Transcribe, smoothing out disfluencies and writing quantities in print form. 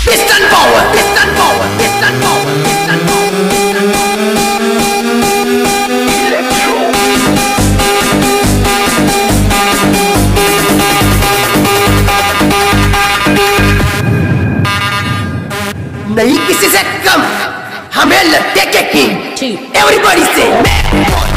Piston power, piston power, piston power, piston power, piston power. Electro. नहीं किसी से कम, हमें लगते के किंग। Everybody say